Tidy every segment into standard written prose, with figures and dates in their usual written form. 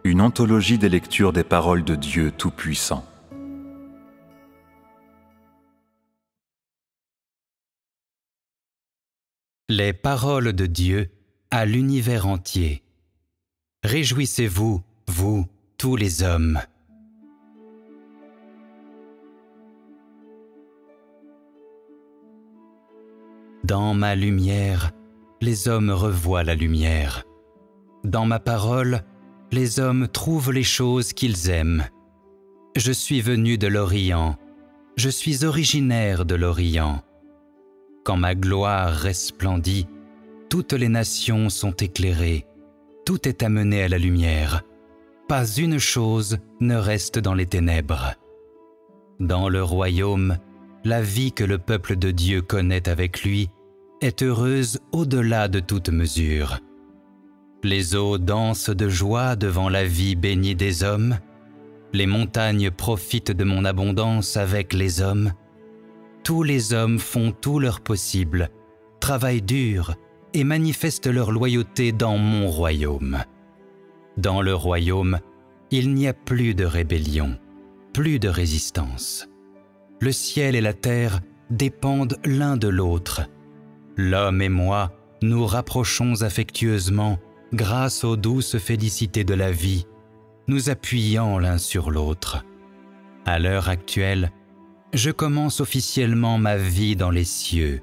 une anthologie des lectures des paroles de Dieu Tout-Puissant. Les paroles de Dieu à l'univers entier. Réjouissez-vous, vous, tous les hommes. Dans ma lumière, les hommes revoient la lumière. Dans ma parole, les hommes trouvent les choses qu'ils aiment. Je suis venu de l'Orient, je suis originaire de l'Orient. Quand ma gloire resplendit, toutes les nations sont éclairées, tout est amené à la lumière. Pas une chose ne reste dans les ténèbres. Dans le royaume, la vie que le peuple de Dieu connaît avec lui est heureuse au-delà de toute mesure. Les eaux dansent de joie devant la vie bénie des hommes. Les montagnes profitent de mon abondance avec les hommes. Tous les hommes font tout leur possible, travaillent dur et manifestent leur loyauté dans mon royaume. Dans le royaume, il n'y a plus de rébellion, plus de résistance. Le ciel et la terre dépendent l'un de l'autre. L'homme et moi nous rapprochons affectueusement grâce aux douces félicités de la vie, nous appuyant l'un sur l'autre. À l'heure actuelle, je commence officiellement ma vie dans les cieux.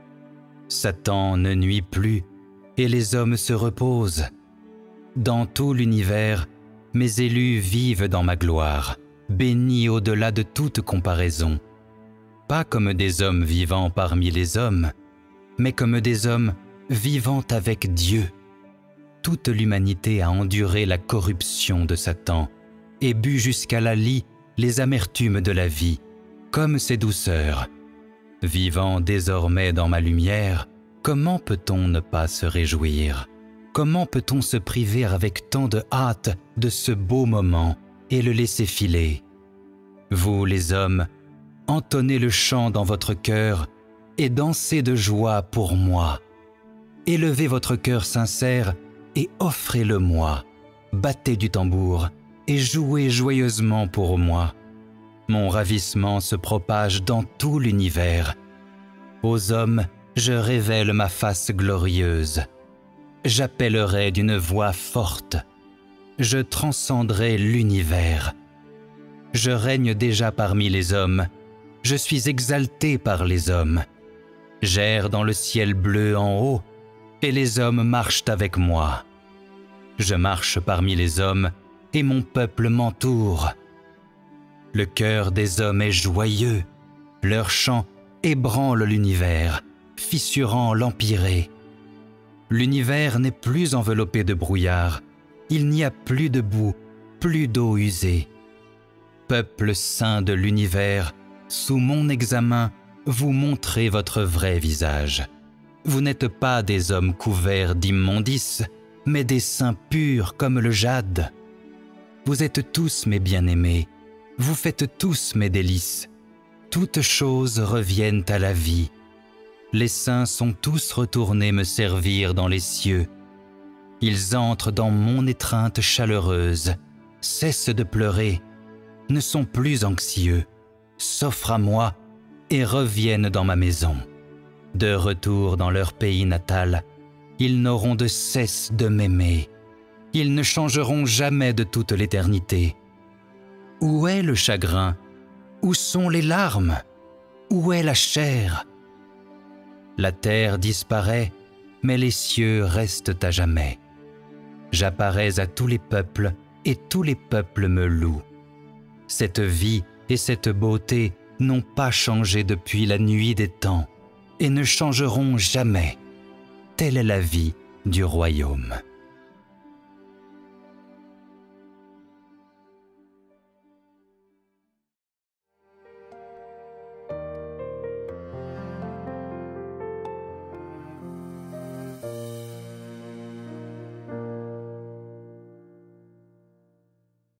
Satan ne nuit plus et les hommes se reposent. Dans tout l'univers, mes élus vivent dans ma gloire, bénis au-delà de toute comparaison. Pas comme des hommes vivant parmi les hommes, mais comme des hommes vivant avec Dieu. Toute l'humanité a enduré la corruption de Satan et bu jusqu'à la lie les amertumes de la vie, comme ses douceurs. Vivant désormais dans ma lumière, comment peut-on ne pas se réjouir? Comment peut-on se priver avec tant de hâte de ce beau moment et le laisser filer? Vous, les hommes, entonnez le chant dans votre cœur et dansez de joie pour moi. Élevez votre cœur sincère et offrez-le-moi. Battez du tambour et jouez joyeusement pour moi. Mon ravissement se propage dans tout l'univers. Aux hommes, je révèle ma face glorieuse. J'appellerai d'une voix forte. Je transcenderai l'univers. Je règne déjà parmi les hommes. Je suis exalté par les hommes. J'erre dans le ciel bleu en haut, et les hommes marchent avec moi. Je marche parmi les hommes, et mon peuple m'entoure. Le cœur des hommes est joyeux, leur chant ébranle l'univers, fissurant l'empyrée. L'univers n'est plus enveloppé de brouillard, il n'y a plus de boue, plus d'eau usée. Peuple saint de l'univers, sous mon examen, vous montrez votre vrai visage. Vous n'êtes pas des hommes couverts d'immondices, mais des saints purs comme le jade. Vous êtes tous mes bien-aimés, vous faites tous mes délices. Toutes choses reviennent à la vie. Les saints sont tous retournés me servir dans les cieux. Ils entrent dans mon étreinte chaleureuse, cessent de pleurer, ne sont plus anxieux, s'offrent à moi et reviennent dans ma maison. De retour dans leur pays natal, ils n'auront de cesse de m'aimer. Ils ne changeront jamais de toute l'éternité. Où est le chagrin? Où sont les larmes? Où est la chair? La terre disparaît, mais les cieux restent à jamais. J'apparais à tous les peuples, et tous les peuples me louent. Cette vie et cette beauté n'ont pas changé depuis la nuit des temps, et ne changeront jamais. Telle est la vie du royaume.